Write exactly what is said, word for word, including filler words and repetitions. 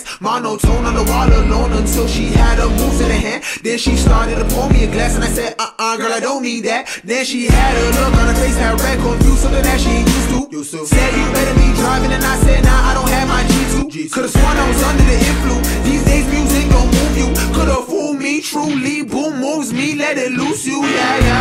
dance. Monotone on the wall alone until she had her moves in her hand. Then she started to pour me a glass and I said, uh-uh, girl, I don't need that. Then she had a look on her face that red confused, something that she ain't used to. Used to. Said you better be driving and I said, nah, I don't have my G two. G two. Could've sworn I was under the influence. These days music don't move you. Could've fooled me truly. Boom moves me, let it loose you, yeah, yeah.